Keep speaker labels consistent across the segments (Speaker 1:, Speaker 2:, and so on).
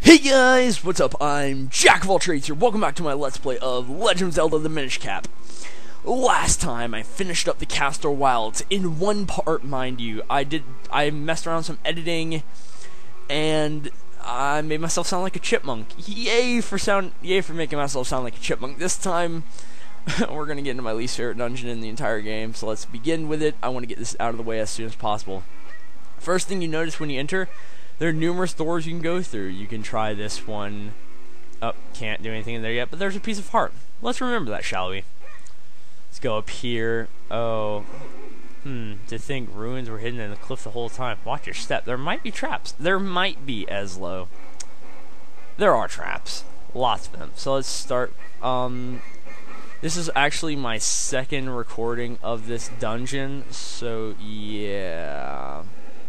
Speaker 1: Hey guys, what's up? I'm Jack of all trades here. Welcome back to my Let's Play of Legend of Zelda: The Minish Cap. Last time I finished up the Castor Wilds in one part, mind you. I messed around with some editing, and I made myself sound like a chipmunk. Yay for making myself sound like a chipmunk. This time, we're gonna get into my least favorite dungeon in the entire game. So let's begin with it. I want to get this out of the way as soon as possible. First thing you notice when you enter, there are numerous doors you can go through. You can try this one. Oh, can't do anything in there yet, but there's a piece of heart. Let's remember that, shall we? Let's go up here. Oh, to think ruins were hidden in the cliff the whole time. Watch your step. There might be traps. There might be, Eslo. There are traps. Lots of them. So let's start. This is actually my second recording of this dungeon, so yeah.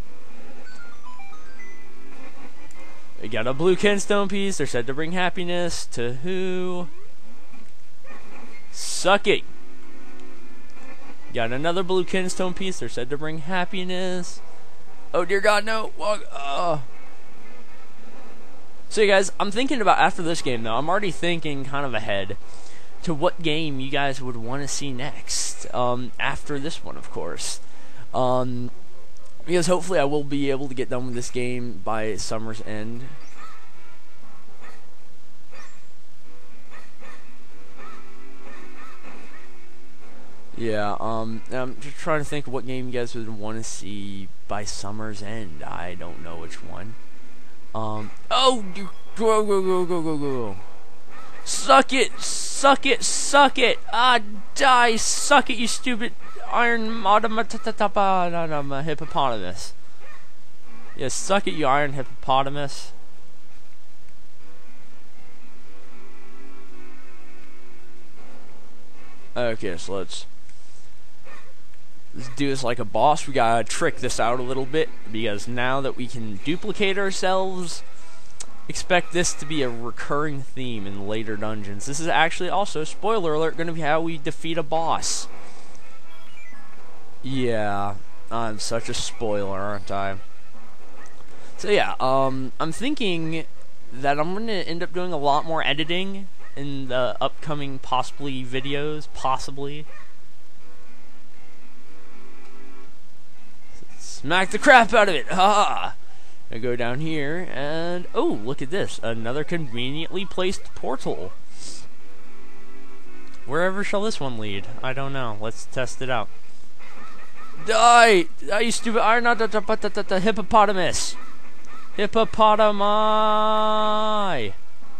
Speaker 1: We got a blue Kenstone piece. They're said to bring happiness to who? Suck it. Got another blue Kenstone piece. They're said to bring happiness. Oh dear God, no. So you guys, I'm thinking about after this game though. I'm already thinking kind of ahead to what game you guys would want to see next. After this one, of course. Because hopefully I will be able to get done with this game by summer's end. Yeah, I'm just trying to think of what game you guys would want to see by summer's end. I don't know which one. Oh, go. Suck it, suck it, suck it. Ah, die, suck it, you stupid iron hippopotamus. Yeah, suck it, you iron hippopotamus. Okay, so let's do this like a boss. We gotta trick this out a little bit, because now that we can duplicate ourselves, expect this to be a recurring theme in later dungeons. This is actually also, spoiler alert, gonna be how we defeat a boss. Yeah, I'm such a spoiler, aren't I? So yeah, I'm thinking that I'm gonna end up doing a lot more editing in the upcoming possibly videos, possibly. Smack the crap out of it! Ha! I go down here and oh, look at this! Another conveniently placed portal. Wherever shall this one lead? I don't know. Let's test it out. Die! Die, you stupid iron hippopotamus! Hippopotami!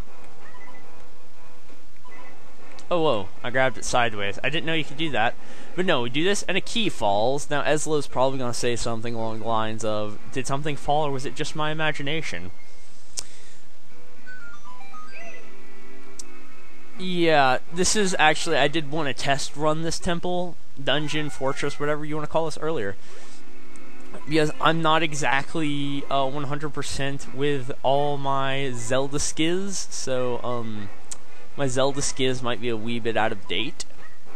Speaker 1: Oh, whoa. I grabbed it sideways. I didn't know you could do that. But no, we do this, and a key falls. Now, Eslo's probably going to say something along the lines of, did something fall, or was it just my imagination? Yeah, this is actually, I did want to test run this temple, dungeon, fortress, whatever you want to call this earlier. Because I'm not exactly 100% with all my Zelda skills, so, my Zelda skills might be a wee bit out of date.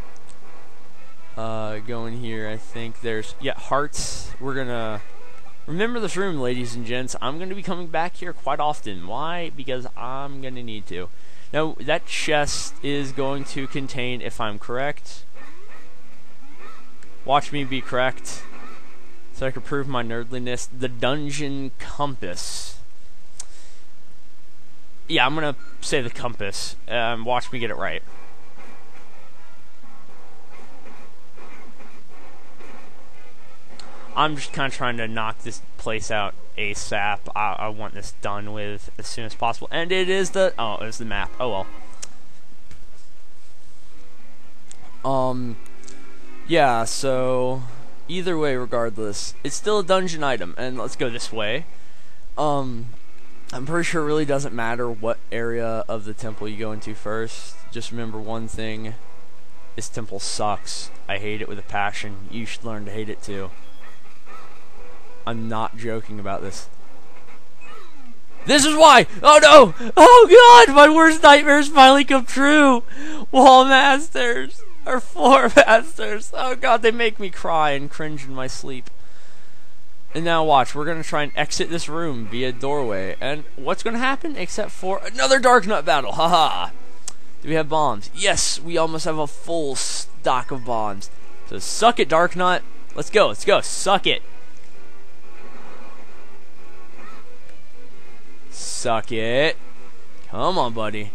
Speaker 1: Going here, I think there's, yeah, hearts. We're gonna remember this room, ladies and gents. I'm gonna be coming back here quite often. Why? Because I'm gonna need to. Now, that chest is going to contain, if I'm correct, watch me be correct, so I can prove my nerdliness, the dungeon compass. Yeah, I'm gonna say the compass. Watch me get it right. I'm just kind of trying to knock this place out ASAP. I want this done with as soon as possible. And it is the... oh, it's the map. Oh, well. Yeah, so... either way, regardless, it's still a dungeon item. And let's go this way. I'm pretty sure it really doesn't matter what area of the temple you go into first. Just remember one thing. This temple sucks. I hate it with a passion. You should learn to hate it too. I'm not joking about this. This is why! Oh no! Oh god! My worst nightmares finally come true! Wall masters! Or floor masters! Oh god, they make me cry and cringe in my sleep. And now watch, we're going to try and exit this room via doorway. And what's going to happen? Except for another Dark Nut battle. Haha. Do we have bombs? Yes, we almost have a full stock of bombs. So suck it, Dark Nut. Let's go, let's go. Suck it. Suck it. Come on, buddy.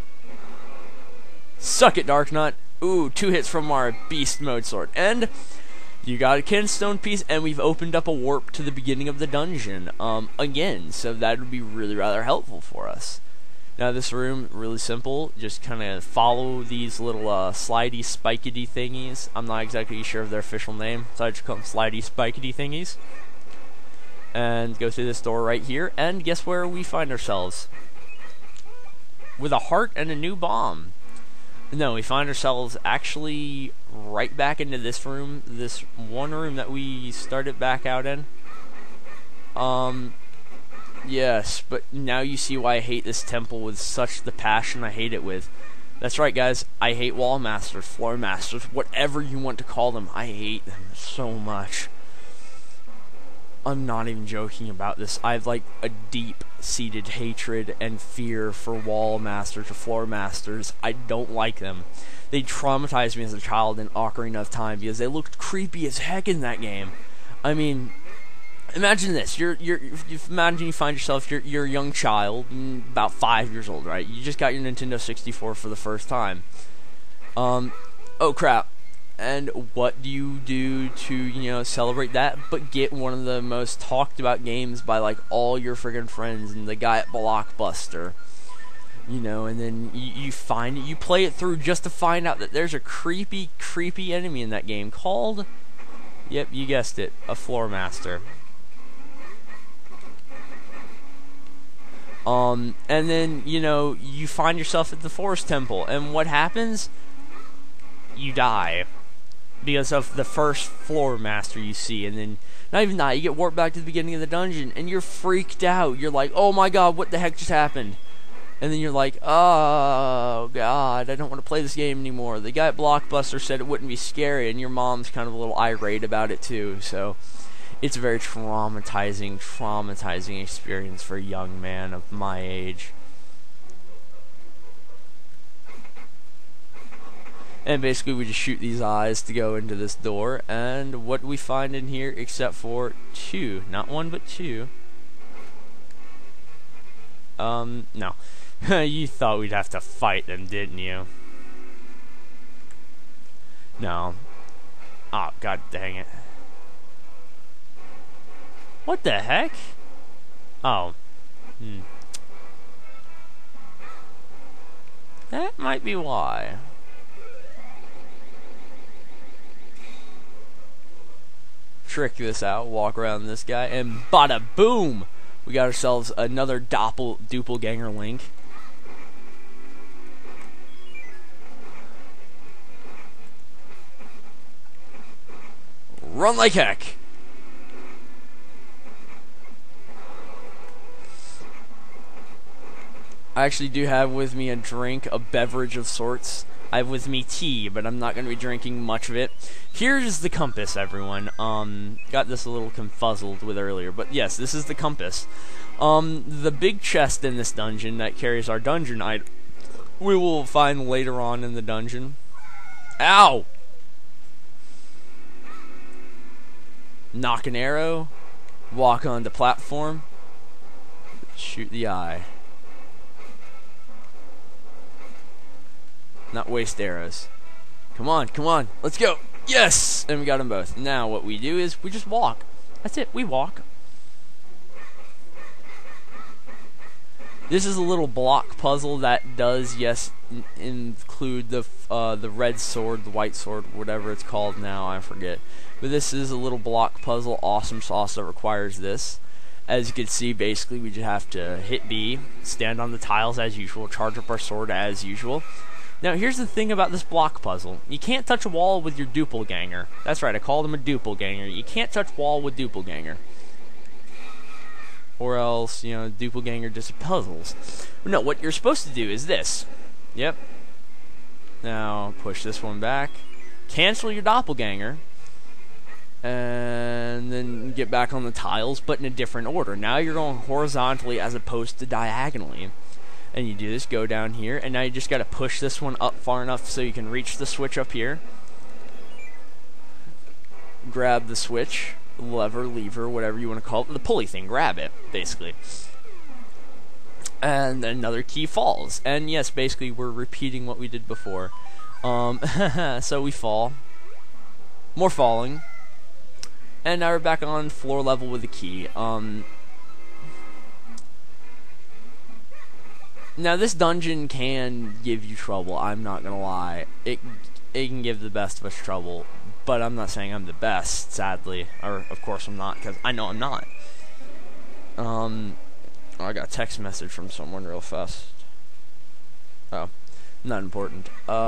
Speaker 1: Suck it, Dark Nut. Ooh, 2 hits from our beast mode sword. And you got a kinstone piece, and we've opened up a warp to the beginning of the dungeon again, so that would be really rather helpful for us. Now this room, really simple, just kind of follow these little slidey spikety thingies. I'm not exactly sure of their official name, so I just call them slidey spikety thingies. And go through this door right here, and guess where we find ourselves? With a heart and a new bomb. No, we find ourselves actually right back into this room, this one room that we started back out in. Yes, but now you see why I hate this temple with such the passion I hate it with. That's right, guys, I hate wall masters, floor masters, whatever you want to call them. I hate them so much. I'm not even joking about this. I have like a deep-seated hatred and fear for wall masters or floor masters. I don't like them. They traumatized me as a child in Ocarina of Time because they looked creepy as heck in that game. I mean, imagine this. Imagine you find yourself, you're a young child, about 5 years old, right? You just got your Nintendo 64 for the first time. Oh crap. And what do you do to, you know, celebrate that? But get one of the most talked about games by, like, all your friggin' friends and the guy at Blockbuster. You know, and then you find it, you play it through just to find out that there's a creepy, creepy enemy in that game called, yep, you guessed it, a floor master. And then, you know, you find yourself at the Forest Temple, and what happens? You die. Because of the first floor master you see, and then not even that, you get warped back to the beginning of the dungeon, and you're freaked out. You're like, oh my god, what the heck just happened? And then you're like, oh god, I don't want to play this game anymore. The guy at Blockbuster said it wouldn't be scary, and your mom's kind of a little irate about it too, so it's a very traumatizing experience for a young man of my age. And basically we just shoot these eyes to go into this door, and what do we find in here except for 2, not 1 but 2. No. You thought we'd have to fight them, didn't you? No. Oh, god dang it. What the heck? Oh. That might be why. Trick this out, walk around this guy, and bada boom! We got ourselves another doppelganger Link. Run like heck! I actually do have with me a drink, a beverage of sorts. I have with me tea, but I'm not going to be drinking much of it. Here's the compass, everyone. Got this a little confuzzled with earlier, but yes, this is the compass. The big chest in this dungeon that carries our dungeon item, we will find later on in the dungeon. Ow! Knock an arrow, walk on the platform, shoot the eye. Not waste arrows. Come on, come on, let's go. Yes! And we got them both. Now what we do is we just walk. That's it, we walk. This is a little block puzzle that does, yes, include the red sword, the white sword, whatever it's called now, I forget. But this is a little block puzzle, awesome sauce that requires this. As you can see, basically we just have to hit B, stand on the tiles as usual, charge up our sword as usual. Now, here's the thing about this block puzzle. You can't touch a wall with your doppelganger. That's right, I called him a doppelganger. You can't touch wall with doppelganger. Or else, you know, doppelganger just puzzles. No, what you're supposed to do is this. Yep. Now, push this one back. Cancel your doppelganger. and then get back on the tiles, but in a different order. Now you're going horizontally as opposed to diagonally. And you do this, go down here, and now you just got to push this one up far enough so you can reach the switch up here. Grab the switch, lever, lever, whatever you want to call it, the pulley thing, grab it, basically. And another key falls. And yes, basically we're repeating what we did before. So we fall. More falling. And now we're back on floor level with the key. Now this dungeon can give you trouble, I'm not gonna lie. It can give the best of us trouble, but I'm not saying I'm the best, sadly. Or, of course I'm not, because I know I'm not. Oh, I got a text message from someone real fast. Oh, not important.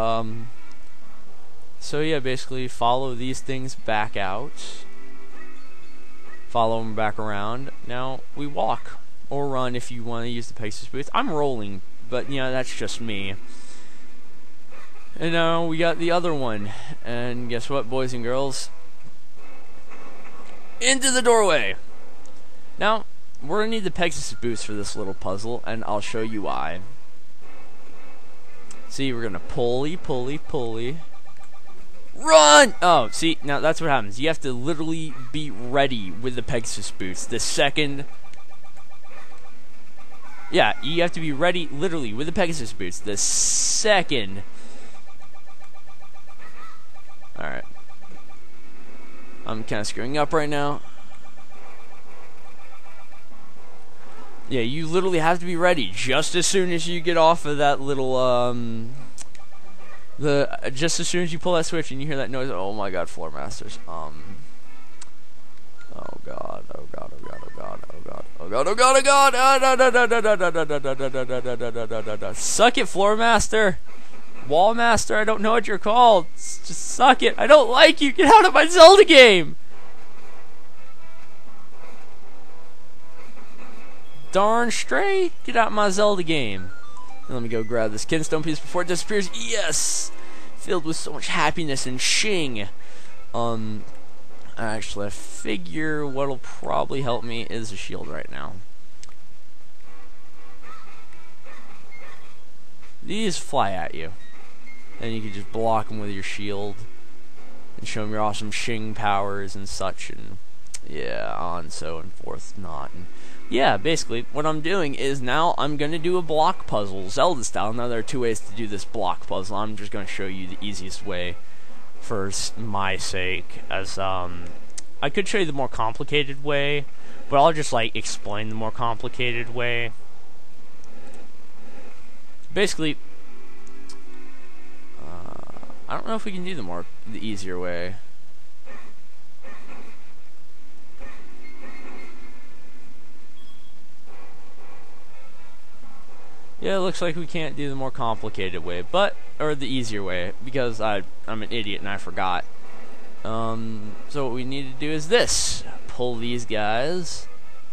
Speaker 1: So yeah, basically follow these things back out. Follow them back around. Now, we walk. Or run if you want to use the Pegasus booth. I'm rolling, but you know, that's just me. And now we got the other one. And guess what, boys and girls? Into the doorway! Now, we're going to need the Pegasus boost for this little puzzle, and I'll show you why. See, we're going to pulley, pulley, pulley. Run! Oh, see, now that's what happens. You have to literally be ready with the Pegasus boost. The second... Yeah, you have to be ready, literally, with the Pegasus boots. The second... Alright. I'm kind of screwing up right now. Yeah, you literally have to be ready just as soon as you get off of that little, just as soon as you pull that switch and you hear that noise. Oh my god, Floor Masters. Oh god, oh god, oh god, oh god, oh god, oh god, oh god, oh god. Suck it, Floor Master. Wall Master, I don't know what you're called. Just suck it. I don't like you. Get out of my Zelda game. Darn straight. Get out of my Zelda game. Let me go grab this Kinstone piece before it disappears. Yes! Filled with so much happiness and shing. Actually, I figure what'll probably help me is a shield right now. These fly at you. And you can just block them with your shield. And show them your awesome shing powers and such. And yeah, on so and forth not. And yeah, basically, what I'm doing is now I'm going to do a block puzzle, Zelda style. Now there are two ways to do this block puzzle. I'm just going to show you the easiest way for my sake, as I could show you the more complicated way, but I'll just like explain the more complicated way. Basically, I don't know if we can do the easier way. Yeah, it looks like we can't do the more complicated way, or the easier way, because I'm an idiot and I forgot. So what we need to do is this. Pull these guys.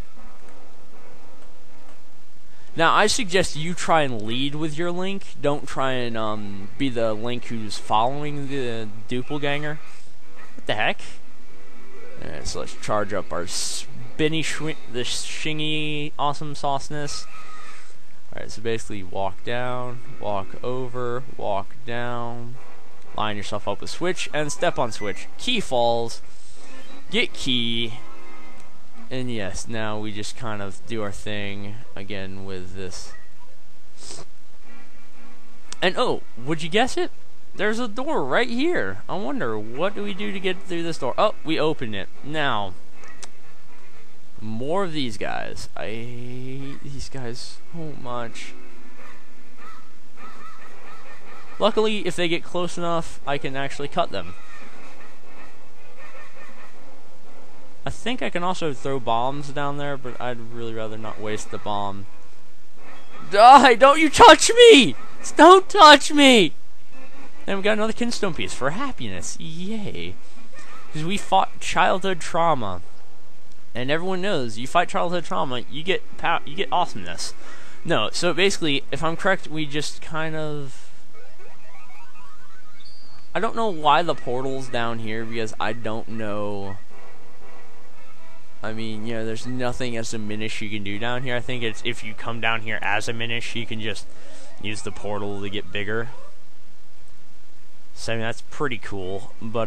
Speaker 1: Now, I suggest you try and lead with your Link. Don't try and be the Link who's following the doppelganger. What the heck? Alright, so let's charge up our spinny, the shingy awesome sauceness. Alright, so basically walk down, walk over, walk down, line yourself up with switch, and step on switch. Key falls, get key, and yes, now we just kind of do our thing again with this. And oh, would you guess it? There's a door right here. I wonder, what do we do to get through this door? Oh, we open it. Now, more of these guys. I hate these guys so much. Luckily, if they get close enough, I can actually cut them. I think I can also throw bombs down there, but I'd really rather not waste the bomb. Die! Don't you touch me! Don't touch me! And we got another Kinstone piece for happiness. Yay. Because we fought childhood trauma. And everyone knows, you fight childhood trauma, you get awesomeness. No, so basically, if I'm correct, we just kind of... I don't know why the portal's down here, because I don't know I mean, you know, there's nothing as a Minish you can do down here. I think it's if you come down here as a Minish, you can just use the portal to get bigger. So I mean, that's pretty cool. But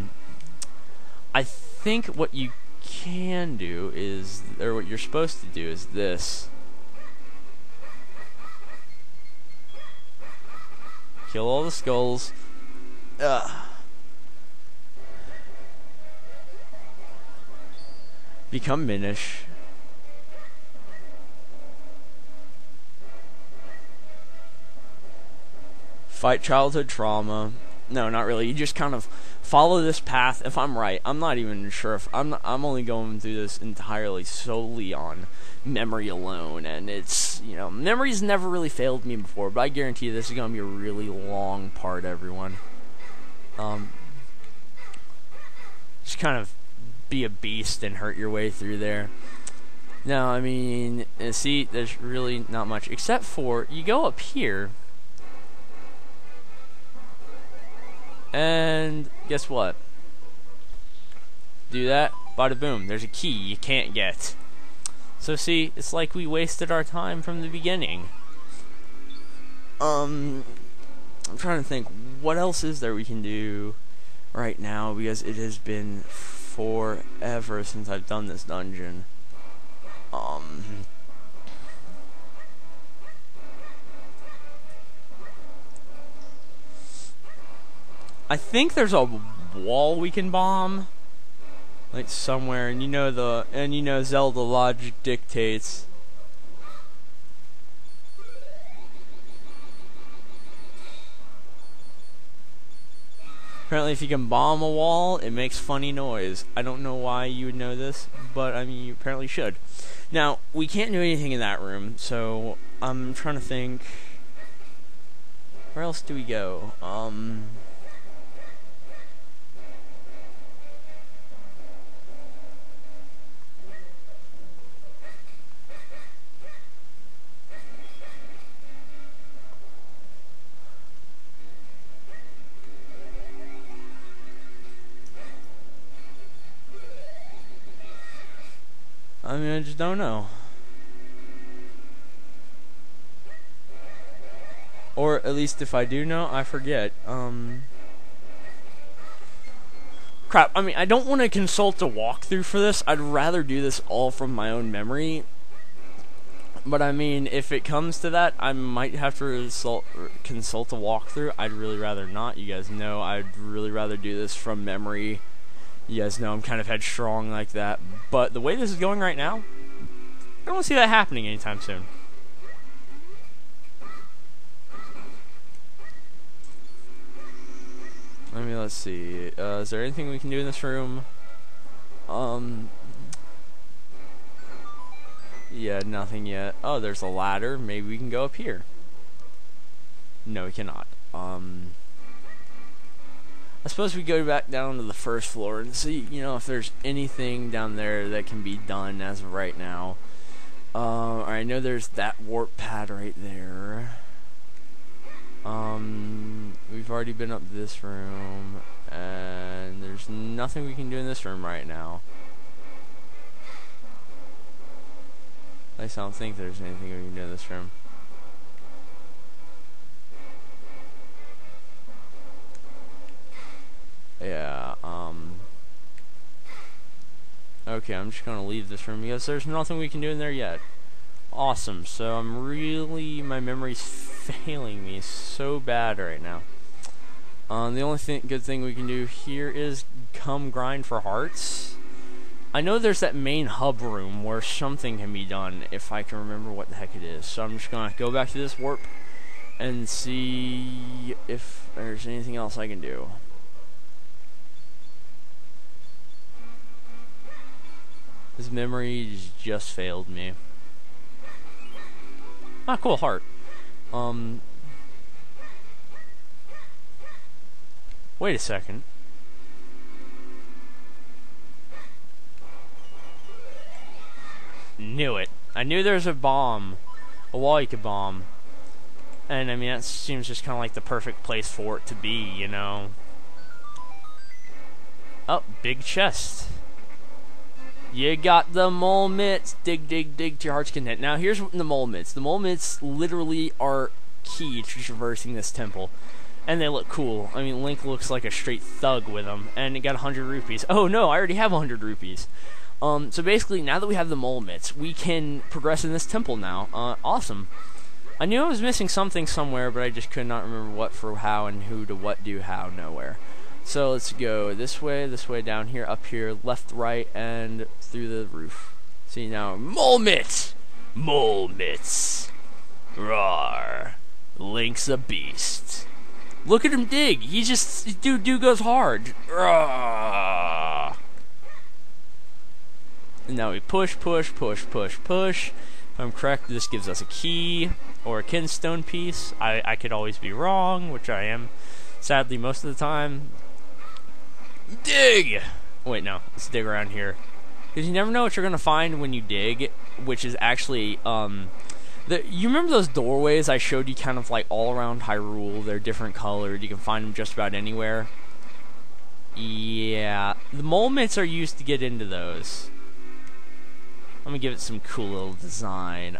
Speaker 1: I think what you can do is, or what you're supposed to do is this. Kill all the skulls. Become Minish. Fight childhood trauma. No, not really. You just kind of follow this path. If I'm right, I'm not even sure if I'm only going through this entirely solely on memory alone, and it's, you know, memory's never really failed me before, but I guarantee you this is gonna be a really long part, everyone. Just kind of be a beast and hurt your way through there. Now, I mean, see, there's really not much except for you go up here. And guess what? Do that, bada boom, there's a key you can't get. So see, it's like we wasted our time from the beginning. I'm trying to think, what else is there we can do right now, because it has been forever since I've done this dungeon. I think there's a wall we can bomb, like somewhere, and you know Zelda logic dictates. Apparently, if you can bomb a wall, it makes funny noise. I don't know why you would know this, but I mean, you apparently should. Now, we can't do anything in that room, so I'm trying to think. Where else do we go? I mean, I just don't know. Or at least if I do know, I forget. Crap, I mean, I don't want to consult a walkthrough for this. I'd rather do this all from my own memory. But I mean, if it comes to that, I might have to consult a walkthrough. I'd really rather not. You guys know I'd really rather do this from memory. You guys know I'm kind of headstrong like that, but the way this is going right now, I don't see that happening anytime soon. I mean, let's see. Is there anything we can do in this room? Yeah, nothing yet. Oh, there's a ladder. Maybe we can go up here. No, we cannot. I suppose we go back down to the first floor and see, you know, if there's anything down there that can be done as of right now. I know there's that warp pad right there. We've already been up this room, and there's nothing we can do in this room right now. At least I don't think there's anything we can do in this room. Yeah, okay, I'm just gonna leave this room because there's nothing we can do in there yet. Awesome, so my memory's failing me so bad right now. The only good thing we can do here is come grind for hearts. I know there's that main hub room where something can be done, if I can remember what the heck it is. So I'm just gonna go back to this warp and see if there's anything else I can do. This memory just failed me. Ah, cool, heart. Wait a second. Knew it. I knew there was a bomb. A wall you could bomb. And, I mean, that seems just kind of like the perfect place for it to be, you know? Oh, big chest. You got the mole mitts. Dig, dig, dig to your heart's content. Now, here's the mole mitts. The mole mitts literally are key to traversing this temple. And they look cool. I mean, Link looks like a straight thug with them. And it got 100 rupees. Oh, no, I already have 100 rupees. So basically, now that we have the mole mitts, we can progress in this temple now. Awesome. I knew I was missing something somewhere, but I just could not remember what for how and who to what do how nowhere. So let's go this way, down here, up here, left, right, and through the roof. See now, mole mitts! Mole mitts! Roar! Link's a beast. Look at him dig! He just, dude goes hard. Roar! And now we push, push, push, push, push. If I'm correct, this gives us a key or a kinstone piece. I could always be wrong, which I am, sadly, most of the time. Dig! Wait, no. Let's dig around here. Because you never know what you're going to find when you dig, which is actually, you remember those doorways I showed you kind of like all around Hyrule? They're different colored. You can find them just about anywhere. Yeah. The mole mitts are used to get into those. I'm going to give it some cool little design.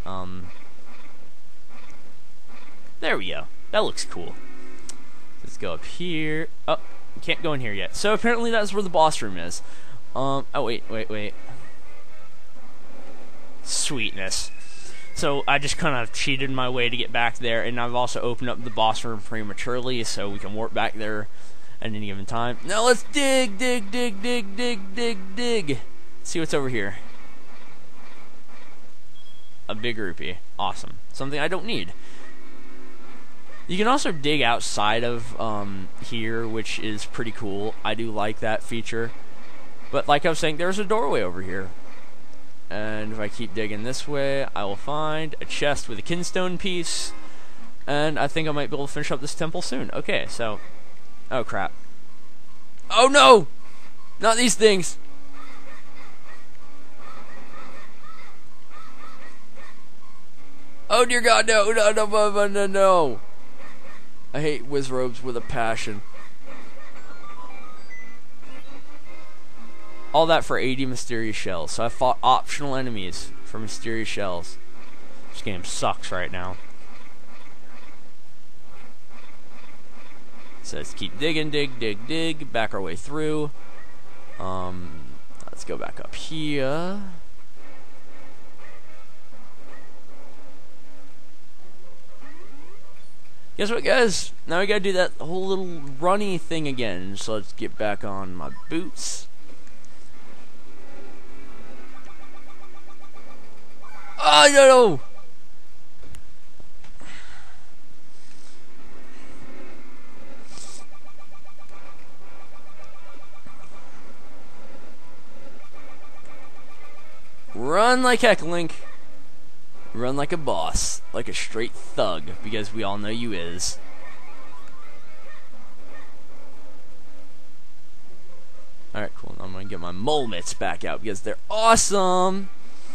Speaker 1: There we go. That looks cool. Let's go up here. Oh. Can't go in here yet. So apparently that's where the boss room is. Oh wait. Sweetness. So I just kind of cheated my way to get back there, and I've also opened up the boss room prematurely so we can warp back there at any given time. Now let's dig. See what's over here. A big rupee. Awesome. Something I don't need. You can also dig outside of here, which is pretty cool. I do like that feature. But like I was saying, there's a doorway over here. And if I keep digging this way, I will find a chest with a kinstone piece. And I think I might be able to finish up this temple soon. Okay, so... Oh, crap. Oh, no! Not these things! Oh, dear God, no! I hate Wizrobes with a passion. All that for 80 mysterious shells. So I fought optional enemies for mysterious shells. This game sucks right now. So let's keep digging, dig, back our way through. Let's go back up here. Guess what, guys? Now we gotta do that whole little runny thing again. So let's get back on my boots. Oh, no! Run like heck, Link. Run like a boss, like a straight thug, because we all know you is. Alright, cool. Now I'm gonna get my mole mitts back out because they're awesome.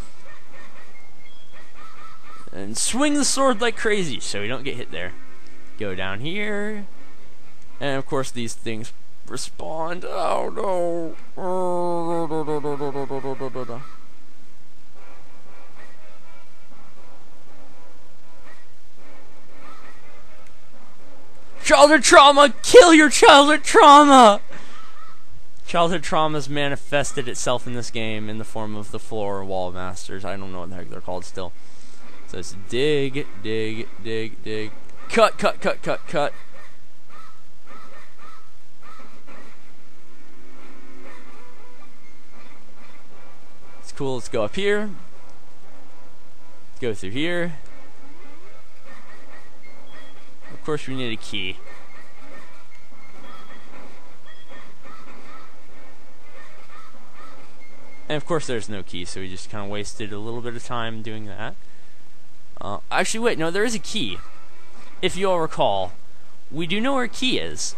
Speaker 1: And swing the sword like crazy so we don't get hit there. Go down here. And of course these things respond. Oh no. Childhood trauma! Kill your childhood trauma! Childhood trauma's manifested itself in this game in the form of the floor wall masters. I don't know what the heck they're called still. So it's dig. Cut. It's cool. Let's go up here. Go through here. Of course, we need a key. And of course, there's no key, so we just kind of wasted a little bit of time doing that. Actually, wait, no, there is a key. If you all recall, we do know where a key is.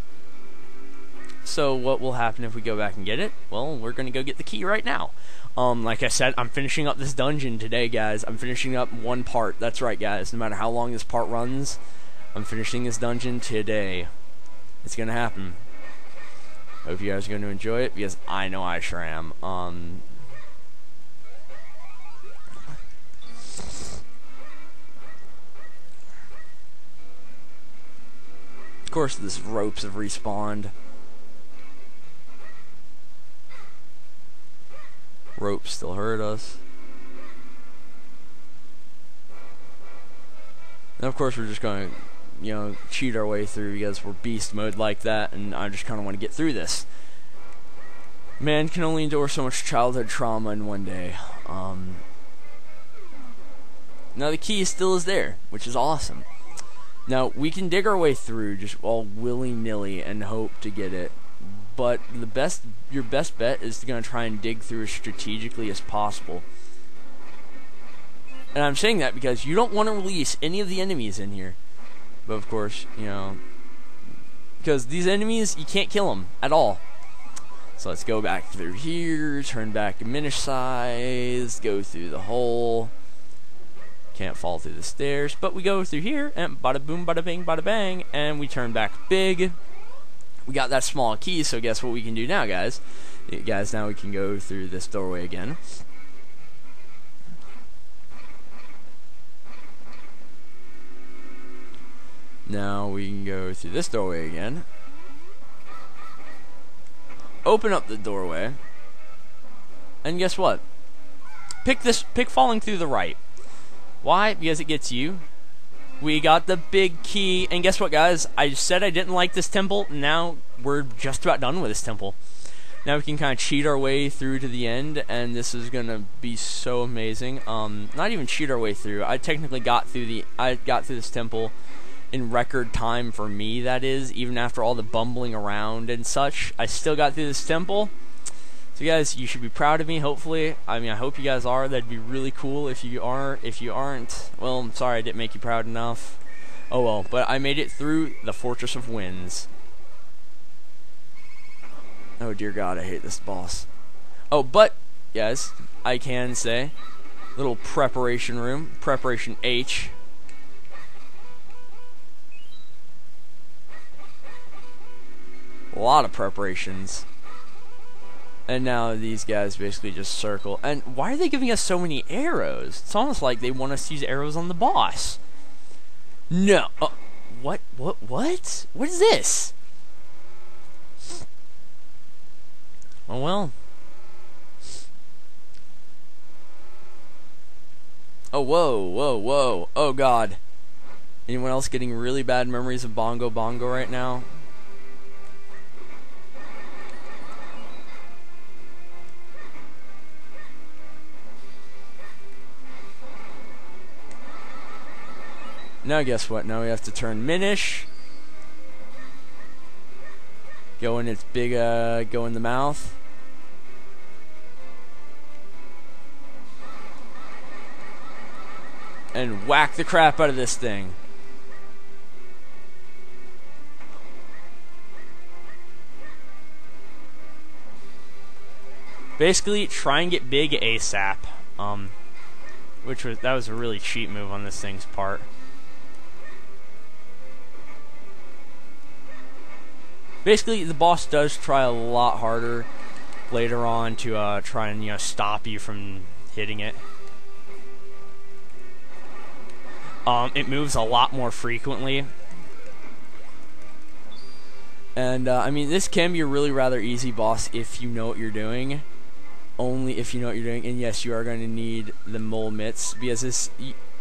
Speaker 1: So what will happen if we go back and get it? Well, we're going to go get the key right now. Like I said, I'm finishing up this dungeon today, guys. I'm finishing up one part. That's right, guys. No matter how long this part runs, I'm finishing this dungeon today. It's going to happen. Hope you guys are going to enjoy it, because I know I sure am. Of course, this ropes have respawned. Ropes still hurt us. And of course, we're just going to, you know, cheat our way through because we're beast mode like that, and I just kind of want to get through this. Man can only endure so much childhood trauma in one day. Now the key still is there, which is awesome. Now we can dig our way through just all willy-nilly and hope to get it, but your best bet is to try and dig through as strategically as possible. And I'm saying that because you don't want to release any of the enemies in here. But of course, you know, because these enemies, you can't kill them at all. So let's go back through here, turn back to Minish size, go through the hole. Can't fall through the stairs, but we go through here, and bada boom, bada bing, bada bang, and we turn back big. We got that small key, so guess what we can do now, guys? Now we can go through this doorway again. Now we can go through this doorway again. Open up the doorway. And guess what? Pick falling through the right. Why? Because it gets you. We got the big key. And guess what, guys? I said I didn't like this temple. Now we're just about done with this temple. Now we can kind of cheat our way through to the end, and this is gonna be so amazing. Not even cheat our way through. I technically got through this temple in record time for me, that is, even after all the bumbling around and such. I still got through this temple. So guys, you should be proud of me, hopefully. I mean, I hope you guys are. That'd be really cool. If you aren't, well, I'm sorry I didn't make you proud enough. Oh well, but I made it through the Fortress of Winds. Oh dear God, I hate this boss. Oh, but, guys, I can say, little preparation room, preparation H. A lot of preparations. And now these guys basically just circle. And why are they giving us so many arrows? It's almost like they want us to use arrows on the boss. No. What? What is this? Oh well. Oh, whoa. Oh God. Anyone else getting really bad memories of Bongo Bongo right now? Now guess what? Now we have to turn Minish. Go in its big, go in the mouth. And whack the crap out of this thing. Basically, try and get big ASAP. That was a really cheap move on this thing's part. Basically, the boss does try a lot harder later on to try and, you know, stop you from hitting it. It moves a lot more frequently. And, I mean, this can be a really rather easy boss if you know what you're doing. Only if you know what you're doing. And yes, you are going to need the mole mitts, because this...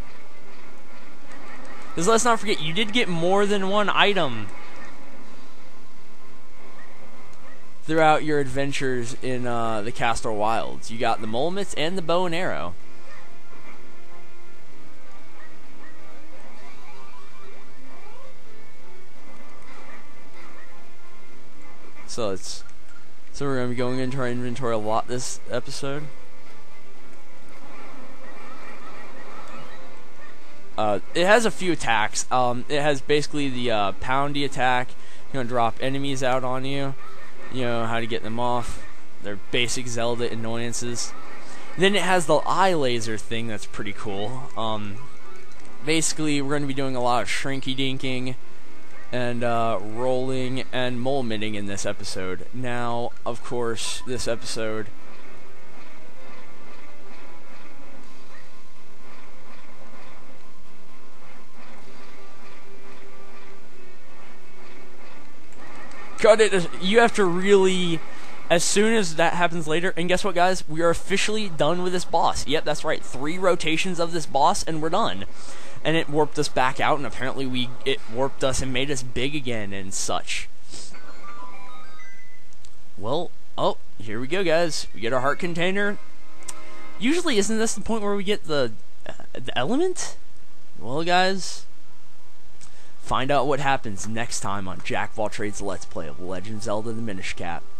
Speaker 1: Because let's not forget, you did get more than one item throughout your adventures in the Castor Wilds. You got the mole mitts and the bow and arrow. So we're gonna be going into our inventory a lot this episode. It has a few attacks. It has basically the poundy attack. You're gonna drop enemies out on you. You know how to get them off. They're basic Zelda annoyances. Then it has the eye laser thing that's pretty cool. Basically, we're going to be doing a lot of shrinky dinking and rolling and mole mitting in this episode. Now, of course, this episode cut it. You have to really, as soon as that happens later, and guess what, guys? We are officially done with this boss. Yep, that's right. 3 rotations of this boss, and we're done. And it warped us back out, and apparently it warped us and made us big again and such. Well, oh, here we go, guys. We get our heart container. Usually, isn't this the point where we get the element? Well, guys, find out what happens next time on Jack of All Trades Let's Play of Legend of Zelda: The Minish Cap.